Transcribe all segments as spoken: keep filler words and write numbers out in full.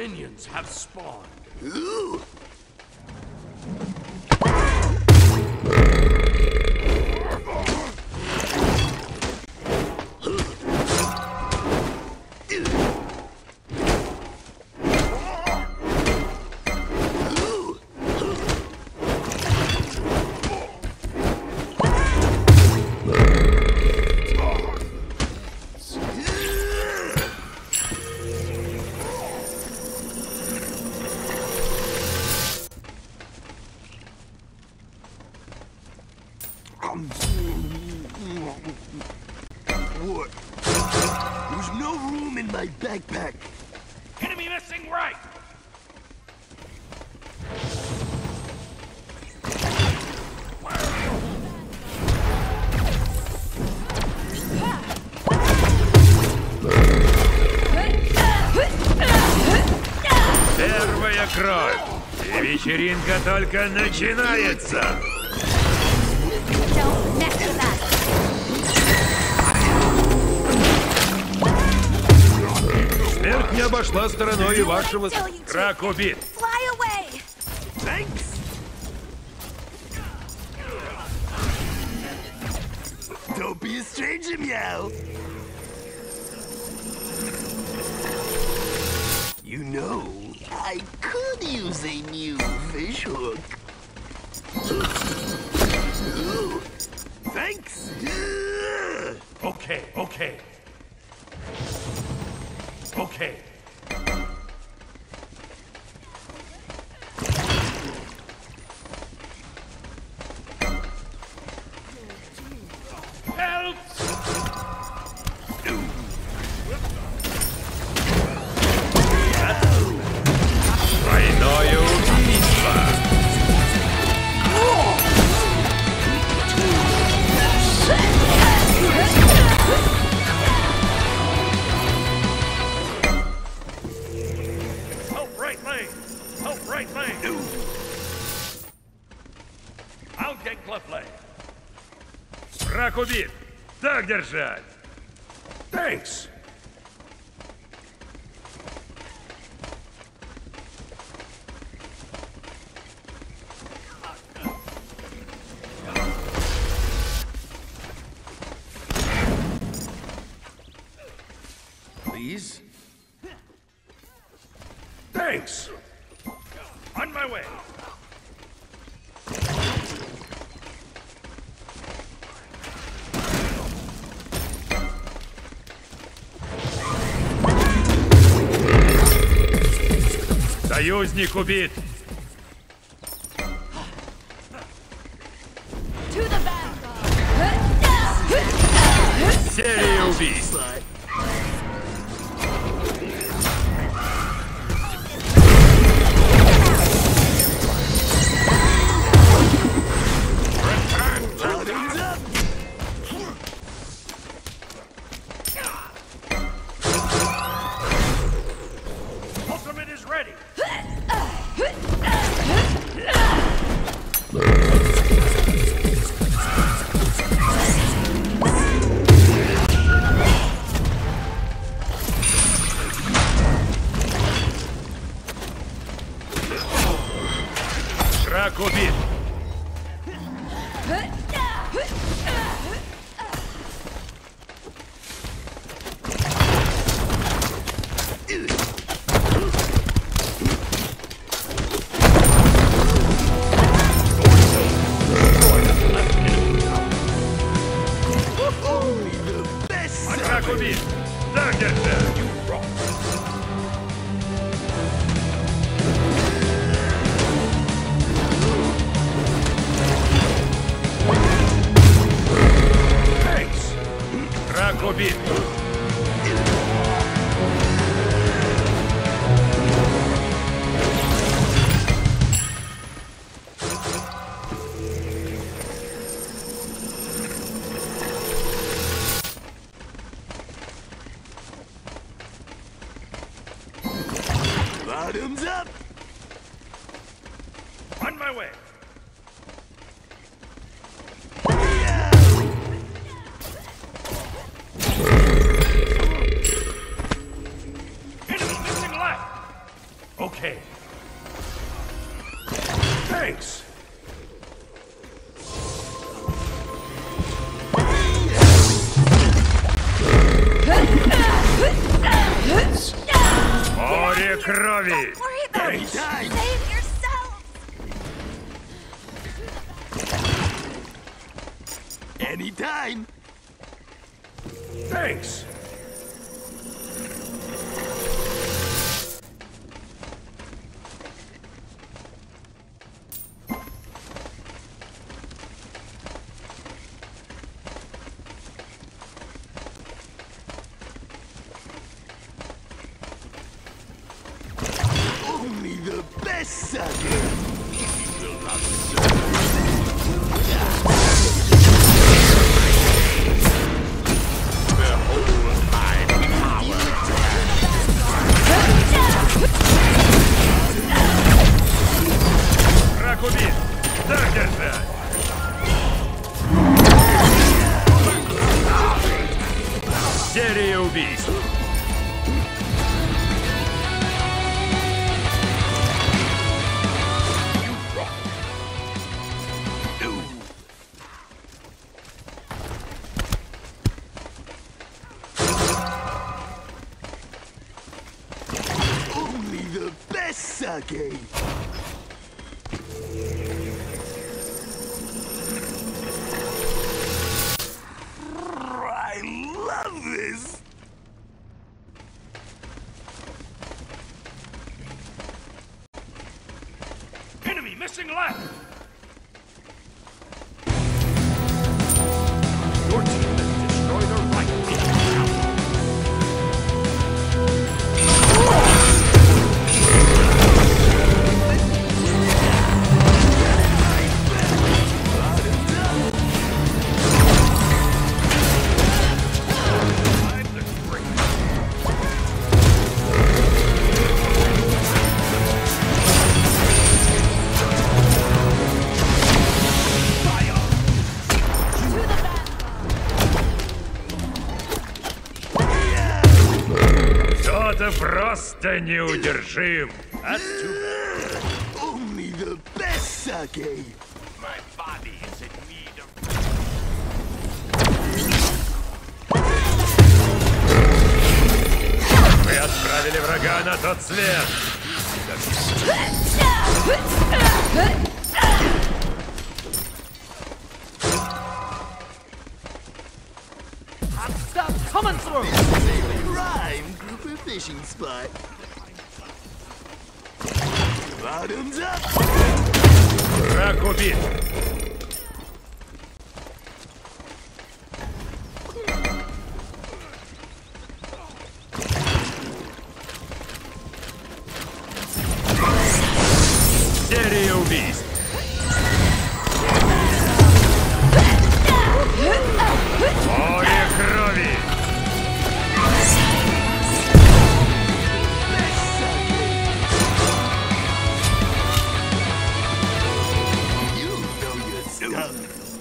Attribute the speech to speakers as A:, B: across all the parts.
A: minions have spawned.
B: Ooh. What? There's no room in my backpack.
A: Enemy missing right!
C: Первая кровь. И вечеринка только начинается.
D: Don't mess with us.
C: Смерть не обошла стороной и вашего... Рак убит.
D: Fly away.
B: Thanks. Don't be a stranger, Meow. You know, I could use a new fish hook. Ooh, thanks.
A: Okay, okay. Okay. Help!
C: Двойное убийство.
A: Help right lane! Help right lane! I'll get left lane.
C: Рак убит. Так держать.
A: Thanks! Please? Thanks! On my way!
C: Союзник убит.
D: To the back.
C: Серия убийств.
B: Bottoms up.
A: Ultimate is ready!
C: Рак убит.
B: Only the best.
C: Рак убит. Так держать.
A: Thanks!
C: Рак убит.
B: Bottoms up.
A: On my way! Enemy missing left!
C: крови!
D: Don't worry about it.
B: Anytime.
D: Save yourself.
B: Anytime.
A: Thanks.
B: Only the best sucker.
C: Враг убит! Так держать! Серия убийств!
B: Only the best sake. I love this.
A: Enemy missing left. Your team has destroyed a right. I'm the great.
D: To the back.
C: Кто-то просто неудержим!
B: Only the best sake.
A: My body is in need of.
C: Вы отправили врага на тот свет!
E: Stop coming through!
B: Prime grouper fishing spot. Bottoms up.
C: Враг убит! Серия убийств! Море крови!
B: You know your stuff.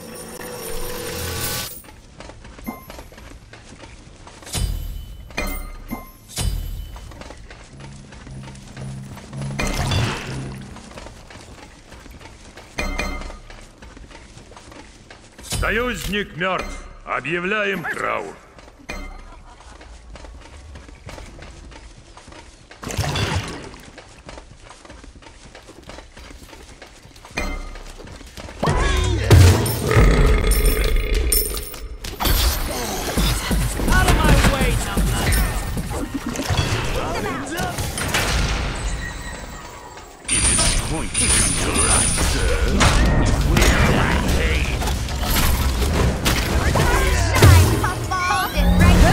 C: Союзник мертв! Объявляем траур!
E: Out of my way, numbnuts!
B: Bottoms up.
D: Shine, puffball. Hold it right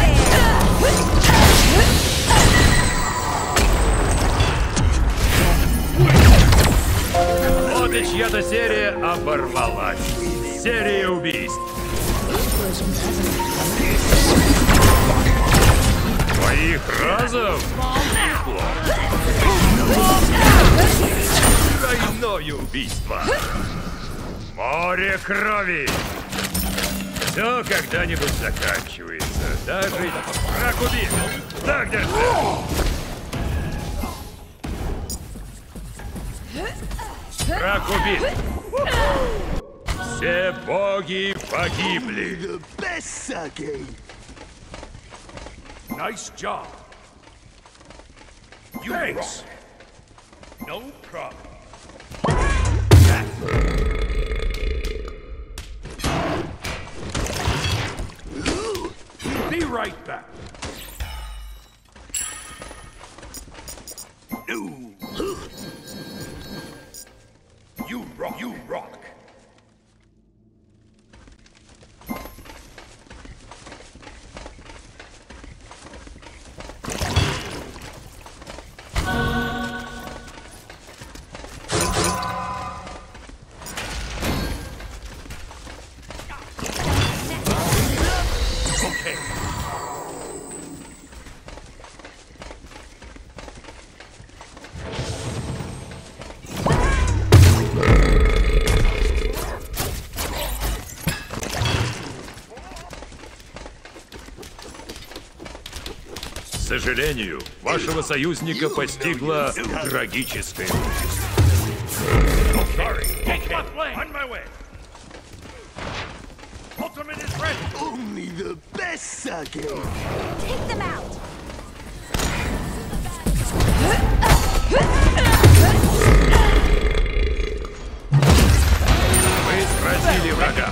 C: Вот и чья-то серия оборвалась. Серия убийств. Твоих разом? Двойное убийство. Море крови. Все когда-нибудь заканчивается. Даже враг убит. Так держать. Враг убит. Все боги погибли.
B: The best sake.
A: Nice job.
C: You Thanks. No problem. Be right back. No. You rock. You rock. К сожалению, вашего союзника постигла трагическая участь.
B: Only the best sake.
D: Take them out.
C: Вы сразили врага.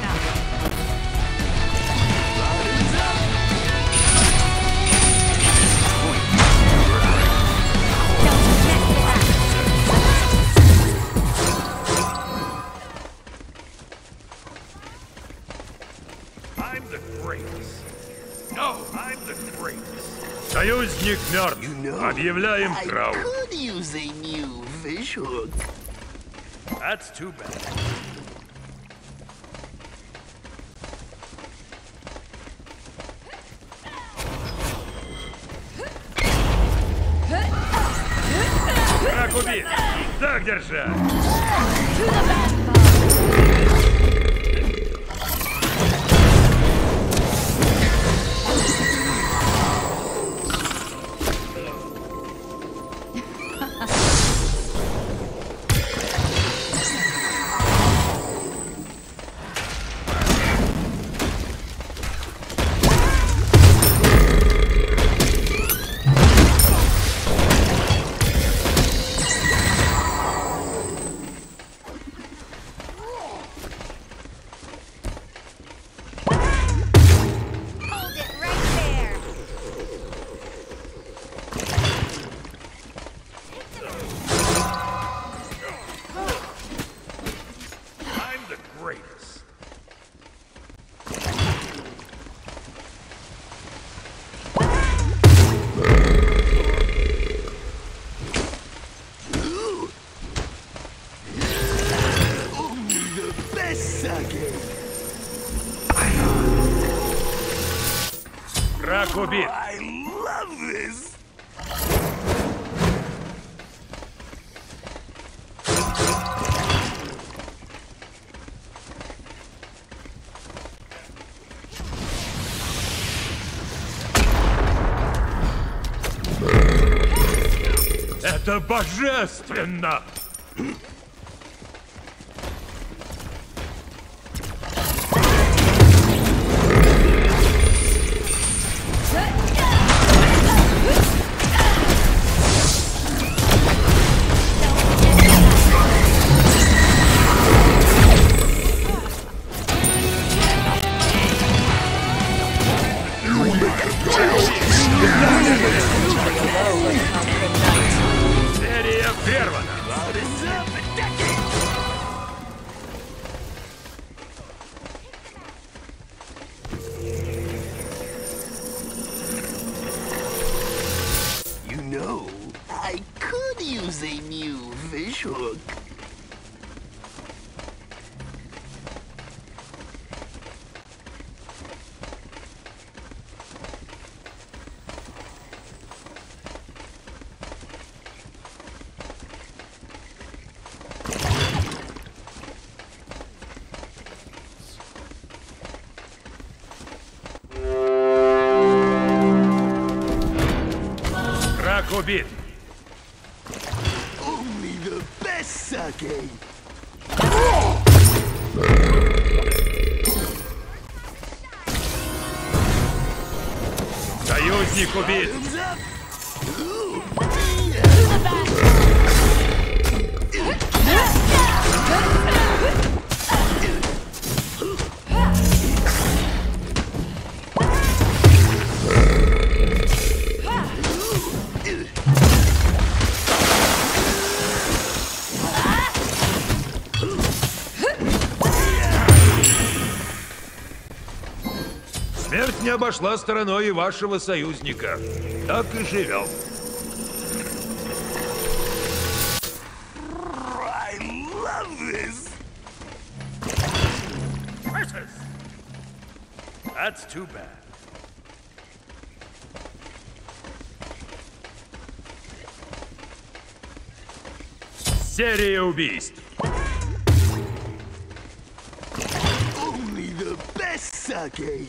C: Союзник мертв.
B: You know,
C: Объявляем
B: I
C: траур.
B: could use a new fish hook.
C: That's too bad. Враг убит. Так держать. Враг убит.
B: I love this.
C: Это божественно! Серия прервана.
B: You know, I could use a new fish hook.
C: Враг убит.
B: Only the best sake.
C: Союзник убит.
B: Bottoms up. Ooh.
C: Смерть не обошла стороной и вашего союзника. Так и живем.
B: I love this.
A: Curses! That's too bad.
C: Серия убийств.
B: Only the best sake.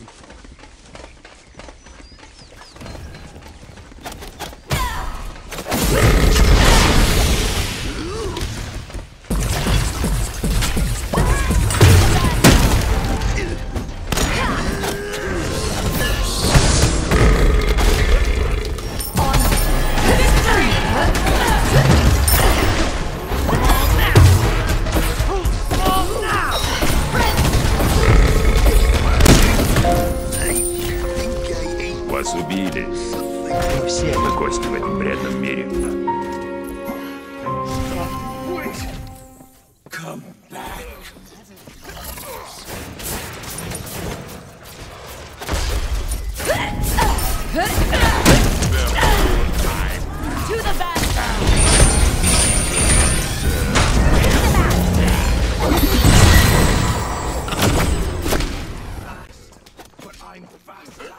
C: Вас убили. Все мы кости в этом бредном мире.
B: Come back.
D: To the back.
B: But I'm faster.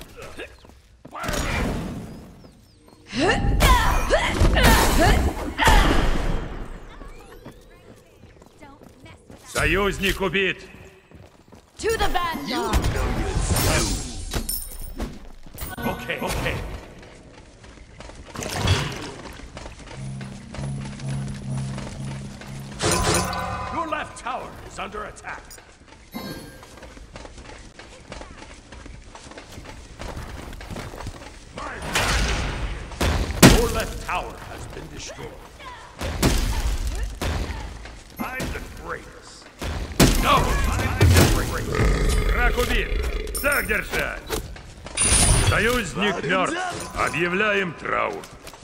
C: Союзник убит.
D: To the vanguard.
A: Okay, okay. Your left tower is under attack. Your left tower has been destroyed. I'm the greatest. No, I'm the greatest.
C: Враг убит. Так держать. Союзник мертв. Объявляем траур.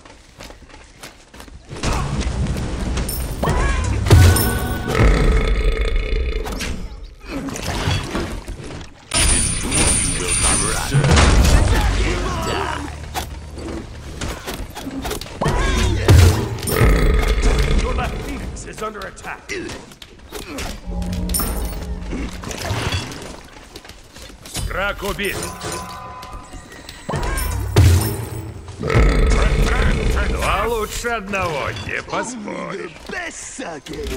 A: Your left phoenix is under attack.
C: Враг убит. Два лучше одного, не поспоришь.
B: The best sake.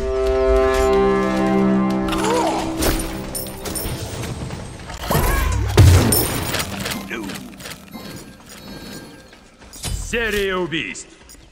C: Серия убийств.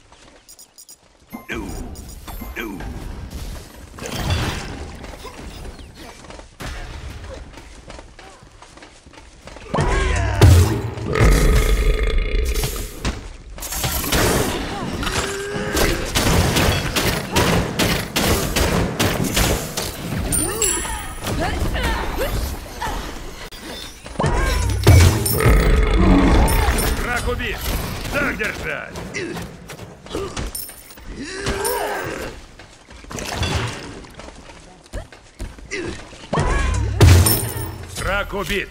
C: Враг убит. Так держать. Враг убит.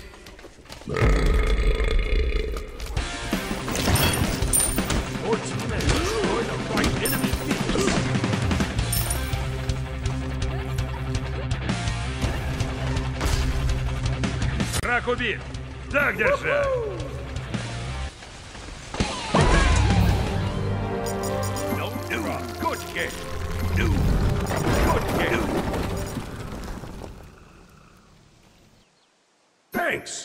A: Your team has destroyed a right enemy phoenix.
C: Враг убит. Так держать.
A: No, no, good game. No, good game. Thanks.